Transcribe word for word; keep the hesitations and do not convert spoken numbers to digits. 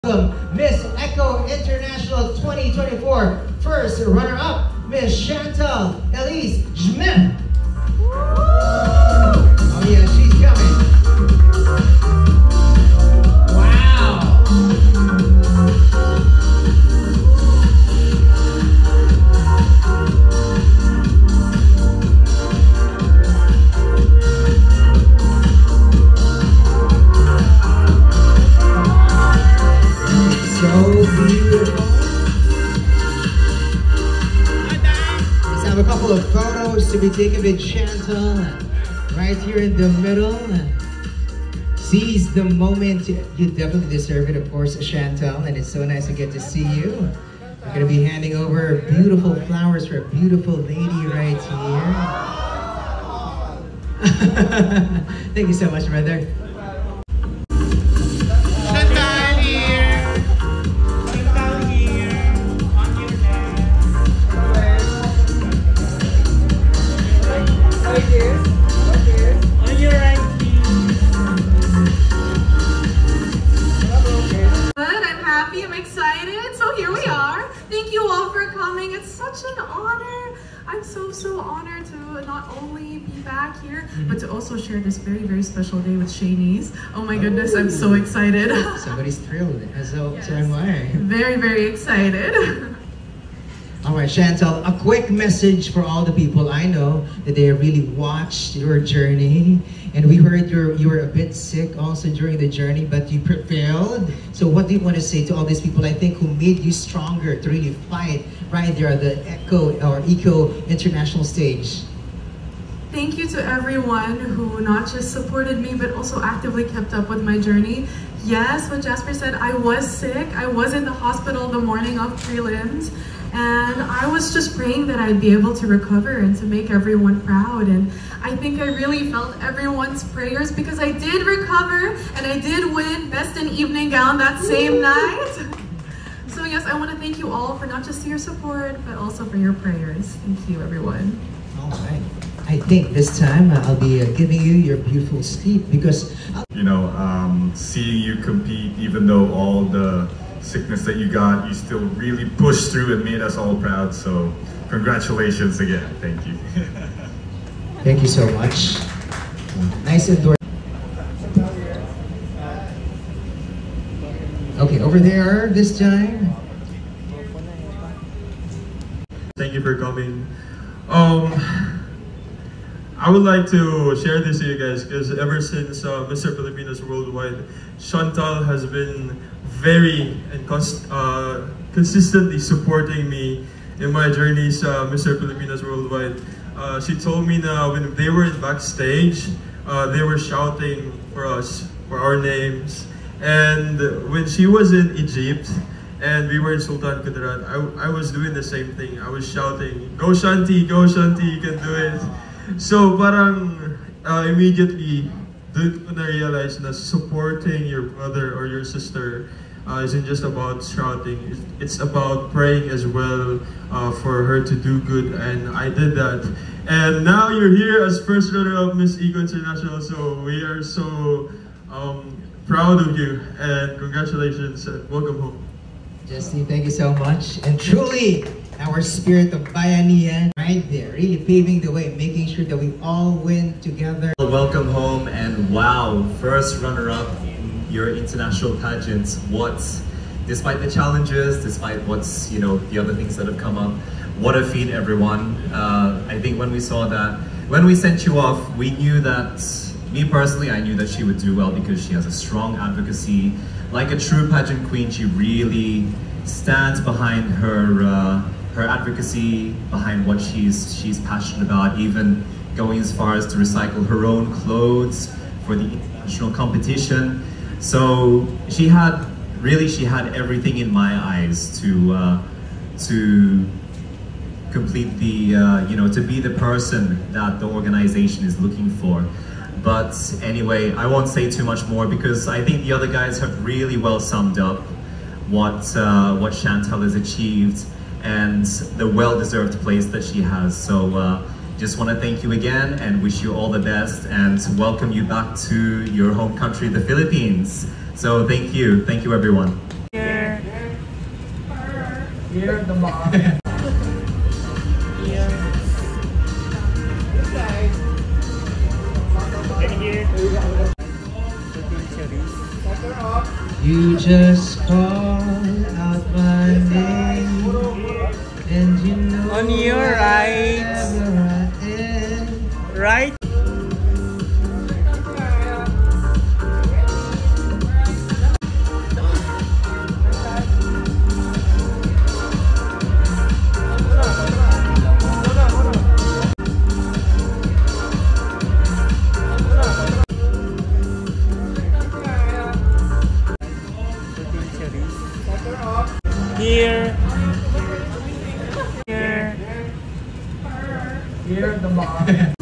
Miss Echo International twenty twenty-four first runner-up, Miss Chantal Elise Schmidt. Oh yeah, she's coming. Wow. So beautiful. Let's have a couple of photos to be taken with Chantal right here in the middle. Seize the moment. You definitely deserve it, of course, Chantal, and it's so nice to get to see you. We're going to be handing over beautiful flowers for a beautiful lady right here. Thank you so much, brother. I'm excited. So here we are. Thank you all for coming. It's such an honor. I'm so, so honored to not only be back here, mm-hmm. but to also share this very, very special day with Shanice. Oh my goodness, I'm so excited. Somebody's thrilled. So, yes. so am I. Very, very excited. All right, Chantal, a quick message for all the people. I know that they really watched your journey, and we heard you're, you were a bit sick also during the journey, but you prevailed. So what do you want to say to all these people, I think, who made you stronger to really fight right there at the Echo or Eco International stage? Thank you to everyone who not just supported me, but also actively kept up with my journey. Yes, what Jasper said, I was sick. I was in the hospital the morning of prelims. And I was just praying that I'd be able to recover and to make everyone proud. And I think I really felt everyone's prayers because I did recover and I did win Best in Evening Gown that same night. So yes, I want to thank you all for not just your support, but also for your prayers. Thank you, everyone. All right. I think this time uh, I'll be uh, giving you your beautiful sleep because... I'll you know, um, seeing you compete, even though all the sickness that you got, you still really pushed through and made us all proud. So congratulations again. Thank you. Thank you so much. Nice endorsement. Okay, over there this time. Thank you for coming. Um, I would like to share this to you guys because ever since uh, Mister Filipinas Worldwide, Chantal has been very and cons uh, consistently supporting me in my journeys, uh, Mister Filipinas Worldwide. Uh, she told me that when they were in backstage, uh, they were shouting for us, for our names. And when she was in Egypt and we were in Sultan Kudarat, I, I was doing the same thing. I was shouting, "Go Shanti, go Shanti, you can do it." So parang uh, immediately, dun ko na realize na supporting your brother or your sister Uh, isn't just about shouting, it's about praying as well uh, for her to do good, and I did that. And now you're here as first runner-up Miss Eco International, so we are so um, proud of you, and congratulations and welcome home. Justin, thank you so much, and truly our spirit of Bayanihan right there, really paving the way, making sure that we all win together. Welcome home, and wow, first runner-up your international pageants. What, despite the challenges, despite what's, you know, the other things that have come up, what a feat, everyone. Uh, I think when we saw that, when we sent you off, we knew that, me personally, I knew that she would do well because she has a strong advocacy. Like a true pageant queen, she really stands behind her, uh, her advocacy, behind what she's, she's passionate about, even going as far as to recycle her own clothes for the international competition. So she had, really she had everything in my eyes to uh, to complete the, uh, you know, to be the person that the organization is looking for. But anyway, I won't say too much more because I think the other guys have really well summed up what, uh, what Chantal has achieved and the well-deserved place that she has. So uh, just want to thank you again and wish you all the best and welcome you back to your home country, the Philippines. So thank you. Thank you, everyone. Here at the bar. Here. You just call out my name, and you know On your right. wherever I am. Right? Here. Here. Here at the bar.